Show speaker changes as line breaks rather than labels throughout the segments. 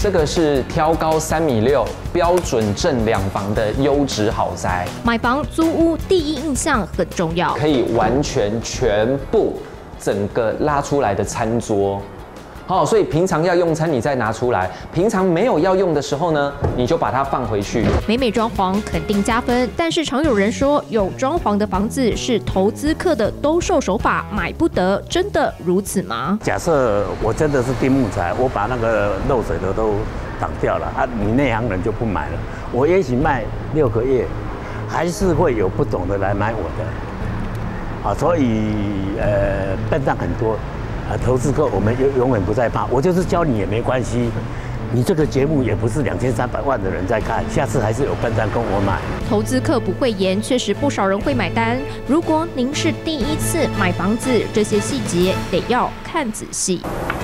这个是挑高3.6米，标准正两房的优质豪宅。
买房租屋第一印象很重要，
可以完全全部整个拉出来的餐桌。好，所以平常要用餐你再拿出来，平常没有要用的时候呢，你就把它放回去。
美装潢肯定加分，但是常有人说有装潢的房子是投资客的兜售手法，买不得，真的如此吗？
假设我真的是钉木材，我把那个漏水的都挡掉了啊，你内行人就不买了。我也许卖6个月，还是会有不懂的来买我的。啊，所以笨蛋很多。投资客我们永远不再怕，我就是教你也没关系。你这个节目也不是2300万的人在看，下次还是有笨蛋跟我买。
投资客不会言，确实不少人会买单。如果您是第一次买房子，这些细节得要看仔细。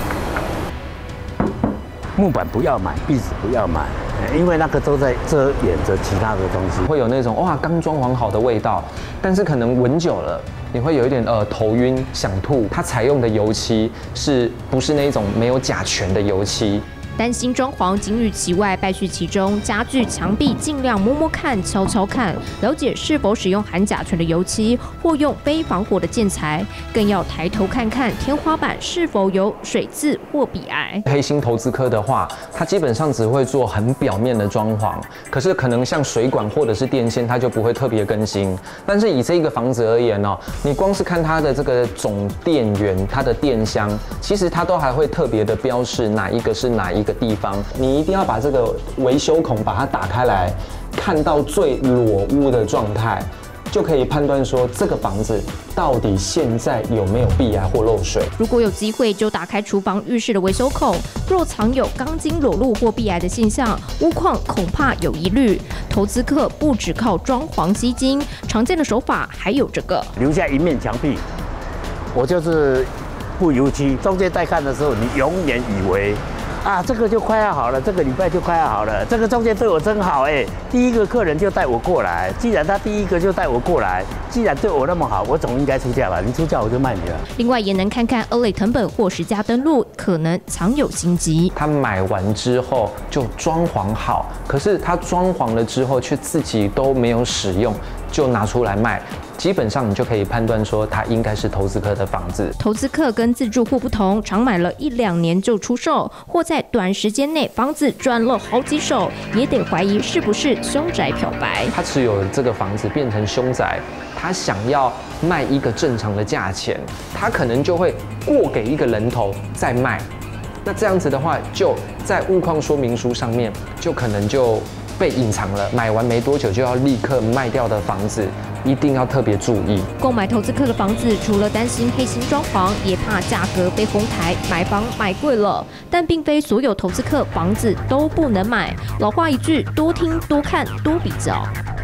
木板不要买，壁纸不要买，因为那个都在遮掩着其他的东西，
会有那种哇刚装潢好的味道，但是可能闻久了。你会有一点头晕、想吐。它采用的油漆是不是那种没有甲醛的油漆？
担心装潢金玉其外败絮其中，家具墙壁尽量摸摸看、敲敲看，了解是否使用含甲醛的油漆或用非防火的建材，更要抬头看看天花板是否有水渍或壁癌。
黑心投资客的话，他基本上只会做很表面的装潢，可是可能像水管或者是电线，他就不会特别更新。但是以这个房子而言哦，你光是看它的这个总电源、它的电箱，其实它都还会特别的标示哪一个是哪一个地方，你一定要把这个维修孔把它打开来，看到最裸污的状态，就可以判断说这个房子到底现在有没有壁癌或漏水。
如果有机会，就打开厨房、浴室的维修孔，若藏有钢筋裸露或壁癌的现象，屋况恐怕有疑虑。投资客不只靠装潢吸金，常见的手法还有这个：
留下一面墙壁，我就是不油漆。中介在看的时候，你永远以为。这个就快要好了，这个礼拜就快要好了。这个中介对我真好第一个客人就带我过来。既然他第一个就带我过来，既然对我那么好，我总应该出价吧？你出价我就卖你了。
另外也能看看恶类誊本或实价登录，可能藏有心机。
他买完之后就装潢好，可是他装潢了之后却自己都没有使用，就拿出来卖。基本上你就可以判断说，它应该是投资客的房子。
投资客跟自住户不同，常买了1-2年就出售，或在短时间内房子转了好几手，也得怀疑是不是凶宅漂白。
他持有这个房子变成凶宅，他想要卖一个正常的价钱，他可能就会过给一个人头再卖。那这样子的话，就在物况说明书上面就可能就被隐藏了。买完没多久就要立刻卖掉的房子，一定要特别注意。
购买投资客的房子，除了担心黑心装潢，也怕价格被哄抬，买房买贵了。但并非所有投资客房子都不能买。老话一句，多听、多看、多比较。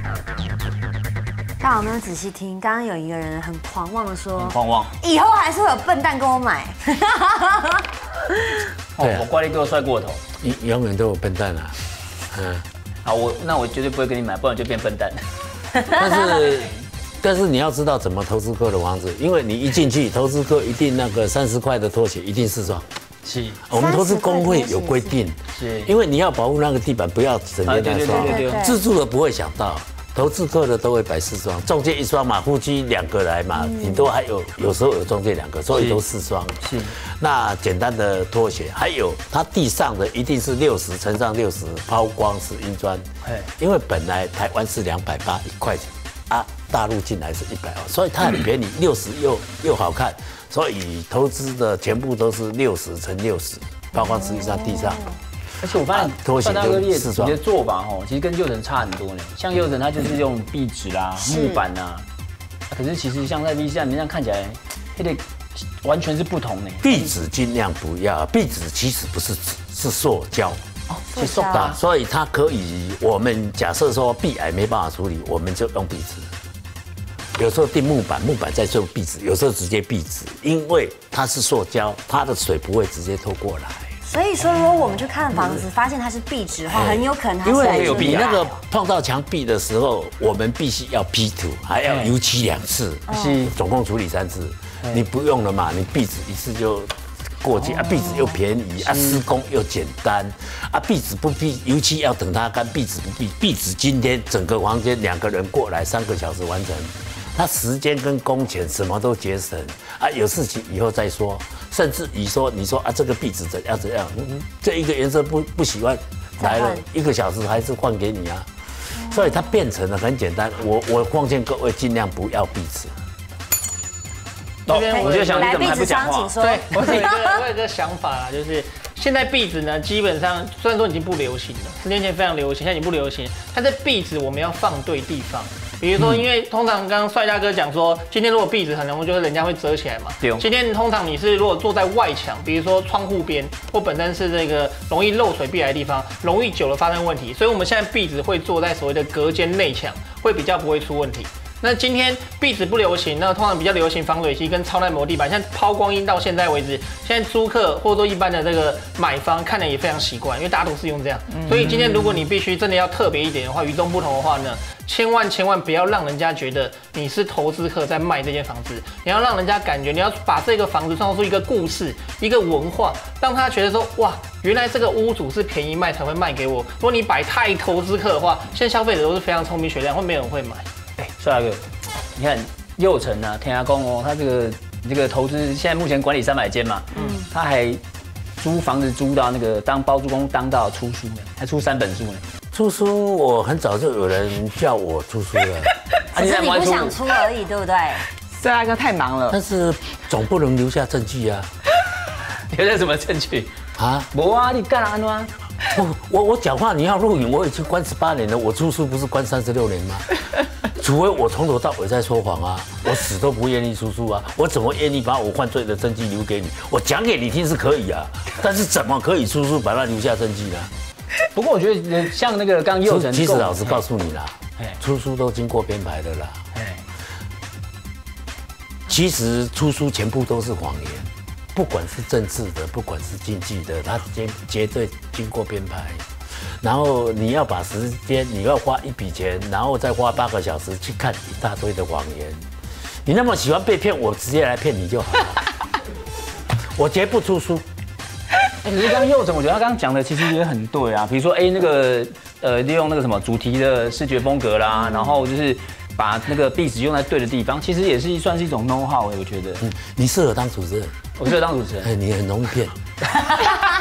大家有没有仔细听？刚刚有一个人很狂妄的说，
很狂妄，
以后还是会有笨蛋跟我买。
我怪力给我帅过头，
永远都有笨蛋啊。
好，那我绝对不会跟你买，不然就变笨蛋。
但是你要知道怎么投资客的房子，因为你一进去，投资客一定那个30块的拖鞋一定4双。
是，
我们投资工会有规定，
是，
因为你要保护那个地板，不要整天在刷。自住的不会想到，投资客的都会摆4双，中介1双嘛，夫妻2个来嘛，顶多还有时候有中介2个，所以都4双。
是，
那简单的拖鞋，还有它地上的一定是60乘上60抛光石英砖，因为本来台湾是2801块钱大陆进来是100万，所以它很便宜，60又好看，所以投资的全部都是60乘60抛光石英砖地上。
而且我发现范大哥你的做法其实跟佑成差很多呢。像佑成他就是用壁纸啦、木板啦，可是其实像在 V 站，这样看起来，完全是不同呢。
壁纸尽量不要，壁纸其实不是纸，是塑胶。
是塑胶，
所以它可以，我们假设说壁癌没办法处理，我们就用壁纸。有时候钉木板，木板再用壁纸，有时候直接壁纸，因为它是塑胶，它的水不会直接透过来。
所以说，如果我们去看房子，发现它是壁纸的话，很有可能它是
因为你那个碰到墙壁的时候，我们必须要P图，还要油漆2次，总共处理3次。你不用了嘛，你壁纸1次就过去啊，壁纸又便宜啊，施工又简单啊，壁纸不必，油漆要等它干，壁纸不必，壁纸今天整个房间2个人过来3个小时完成，它时间跟工钱什么都节省啊，有事情以后再说，甚至你说啊这个壁纸怎样，这一个颜色不喜欢，来了1个小时还是换给你啊，所以它变成了很简单，我奉劝各位尽量不要壁纸。
这边我就想你怎么还不讲话？
对，我有一个想法啦，就是现在壁纸呢，基本上虽然说已经不流行了，10年前非常流行，现在已经不流行。但是壁纸我们要放对地方，比如说，因为通常刚刚帅大哥讲说，今天如果壁纸很容易就是人家会折起来嘛。对。今天通常你是如果坐在外墙，比如说窗户边，或本身是这个容易漏水壁来的地方，容易久了发生问题，所以我们现在壁纸会坐在所谓的隔间内墙，会比较不会出问题。那今天壁纸不流行，那通常比较流行防水漆跟超耐磨地板。像抛光阴到现在为止，现在租客或者说一般的这个买方看了也非常习惯，因为大家都是用这样。所以今天如果你必须真的要特别一点的话，与众不同的话呢，千万不要让人家觉得你是投资客在卖这间房子，你要让人家感觉你要把这个房子创造出一个故事、一个文化，让他觉得说哇，原来这个屋主是便宜卖才会卖给我。如果你摆太投资客的话，现在消费者都是非常聪明雪亮，会没有人会买。
帅大哥，你看佑成啊，天涯公哦，他这个投资现在目前管理300间嘛，他还租房子租到那个当包租公当到出书呢，还出3本书呢。
出书我很早就有人叫我出书了，
只是你不想出而已，对不对？
帅大哥太忙了，
但是总不能留下证据啊。
留下什么证据
啊？
没啊，你干安啊？
我讲话你要录影，我已经关18年了，我出书不是关36年吗？除非我从头到尾在说谎啊，我死都不愿意出书啊，我怎么愿意把我犯罪的证据留给你？我讲给你听是可以啊，但是怎么可以出书把它留下证据呢？
不过我觉得像那个刚佑成，
其实老实告诉你啦，出书都经过编排的啦。其实出书全部都是谎言，不管是政治的，不管是经济的，它绝对经过编排。然后你要把时间，你要花一笔钱，然后再花8个小时去看一大堆的谎言。你那么喜欢被骗，我直接来骗你就好了。我绝不出书。
可是刚刚佑成，我觉得他刚刚讲的其实也很对啊。比如说，那个利用那个什么主题的视觉风格啦，然后就是把那个壁纸用在对的地方，其实也是算是一种 know how 我觉得。
你适合当主持人。
我适合当主持人。
你很容易骗。